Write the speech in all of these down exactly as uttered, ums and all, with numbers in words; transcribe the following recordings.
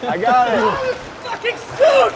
I got it. Fucking suit!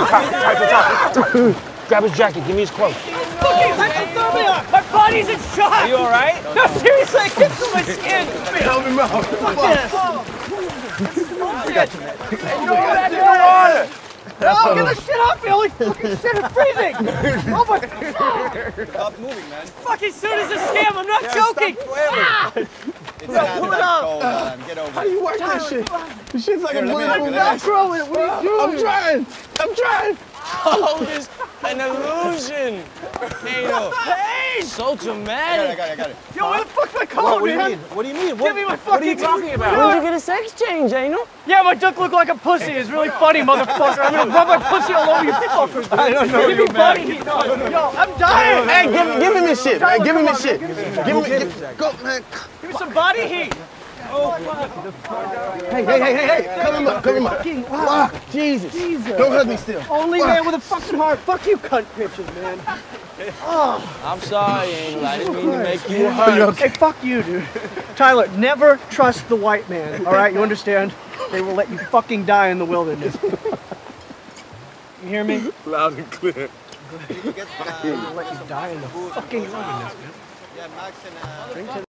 Grab his jacket. Give me his clothes. Fucking hypothermia! My body's in shock! Are you all right? No, seriously, I can't feel my skin! Help him out. Fuck this! I got you, man. Hey, go back in the water. No, get the shit off me! Holy fucking shit, I'm freezing! Oh my god! Stop moving, man. Fucking suit is a scam, I'm not Yeah, joking! stop flailing. Ah! It's not pull it that up. cold, man. Get over How it. do you work that shit? This shit's like Here, a let me help you, bulletproof let me- Velcro in it. What are you doing? I'm trying. I'm trying. Oh, this an illusion. Kano. Hey! So I got it, I dramatic. got it, I got it. Yo, where the fuck's my What, coat, what do you man? mean? What do you mean? Give me my fucking... What are you talking about? Where'd you get a sex change, ain't you? Yeah, my dick look like a pussy. It's really funny, motherfucker. I'm gonna rub my pussy all over you fuckers. I don't know Give you, me man. body heat. No, yo, I'm dying. Hey, give, give him his shit, man. Tyler, Give him come his on, shit. man. Give me Give him, give, go, man. Give me some body heat. Hey, hey, hey, hey, hey. Come him up, come him up. Fuck, Jesus. Jesus. Don't hug me still. Only man with a fucking heart. Fuck you, cunt bitches, man. Oh. I'm sorry, Angel. I didn't mean to make you hurt. Hey, fuck you, dude. Tyler, never trust the white man, all right? You understand? They will let you fucking die in the wilderness. You hear me? Loud and clear. Get, uh, They will let you die in the fucking wilderness, man. yeah, Max and uh, Drink to